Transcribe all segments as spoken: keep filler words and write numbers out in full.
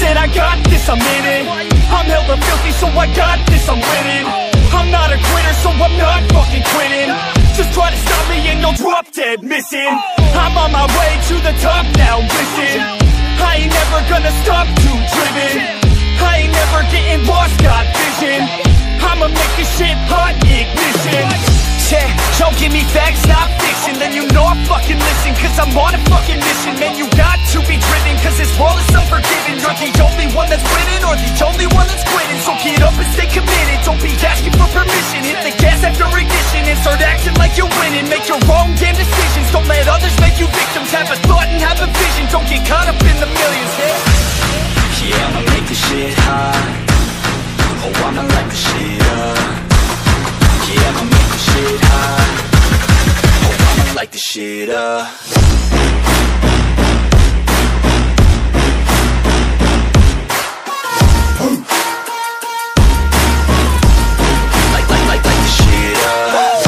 said I got this, I'm in it. I'm hella filthy, so I got this, I'm winning. I'm not a quitter, so I'm not fucking quitting. Just try to stop me and you'll drop dead missing. I'm on my way to the top now, listen. I ain't never gonna stop, too driven. I ain't never getting lost, got vision. I'ma make this shit hot, ignition. Yeah, don't give me facts, not fiction. Then you know I fucking listen, cause I'm on a fucking mission. Man, you got to be driven, cause this world is unforgiving. You're the only one that's winning, or the only one that's quitting. So get up and stay committed, don't be asking for permission. Hit the gas after ignition and start acting like you're winning. Make your own damn decisions, don't let others make you victims. Have a thought and have a vision, don't get caught up in the millions. Yeah, yeah, I'ma make this shit hot. Oh, I'ma light this shit up. Yeah, I'ma make this shit hot. Oh, I'ma light this shit up. Light, light, light, light this shit up.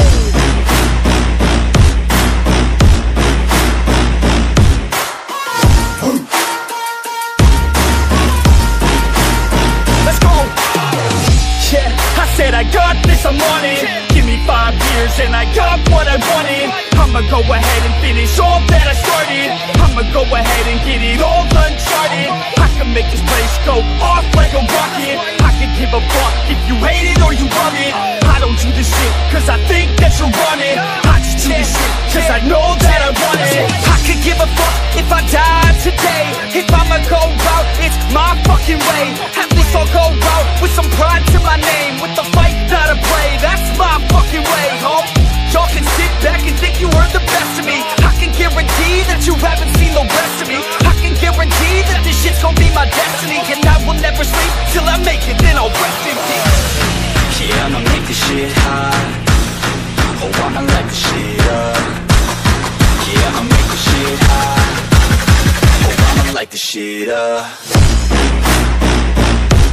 Let's go. Yeah, I said I got this, I'm on it. Give me five years and I got what I wanted. I'ma go ahead and finish all that I started. I'ma go ahead and get it all uncharted. I can make this place go off like a rocket. I can give a fuck if you hate it or you love it. I don't do this shit cause I think that you're on it. I just do this shit cause I know that I want it. I could give a fuck if I died today. If I'ma go out, it's my fucking way. At least I'll go out with some pride to my name. With the fight, not a play, that's my fucking way, home. Y'all can sit back and think you heard the best of me. I can guarantee that you haven't seen the rest of me. I can guarantee that this shit's gonna be my destiny. And I will never sleep till I make it, then I'll rest in peace. Yeah, I'ma make this shit hot. Oh, I'ma light this shit up. Yeah, I'ma make this shit hot. Oh, I'ma light this shit up.